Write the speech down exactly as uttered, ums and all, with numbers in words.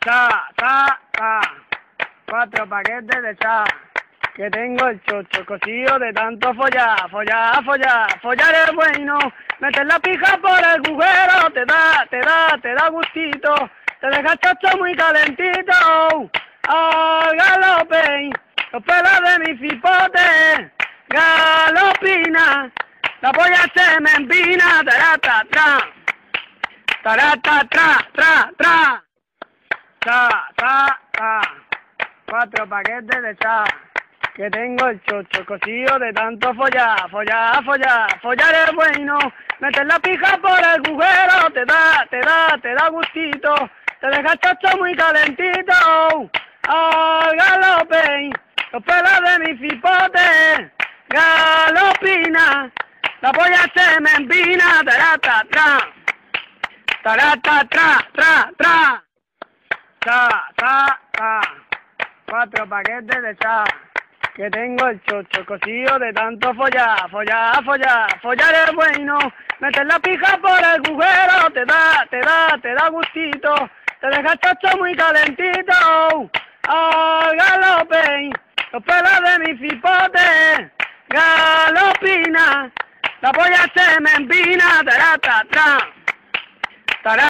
Sa, sa, sa, cuatro paquetes de sa, que tengo el chocho cocido de tanto follar, follar, follar, follar es bueno, meter la pija por el agujero, te da, te da, te da gustito, te deja el chocho muy calentito, al galope, los pelos de mi cipote, galopina, la polla se me empina, tarata, tra, tarata, tra, tra, tra. Sa, sa, sa, cuatro paquetes de sa, que tengo el chocho cocido de tanto follar, follar, follar, follar es bueno, meter la pija por el agujero, te da, te da, te da gustito, te deja el chocho muy calentito, al galope, los pelos de mi cipote, galopina, la polla se me empina, tarata, tra, tarata, tra, tra, tra. Sa, sa, sa, cuatro paquetes de sa, que tengo el chocho cocido de tanto follar, follar, follar, follar es bueno, meter la pija por el agujero, te da, te da, te da gustito, te deja el chocho muy calentito, al galope, los pelos de mi cipote, galopina, la polla se me empina, tarata, tra, tarata.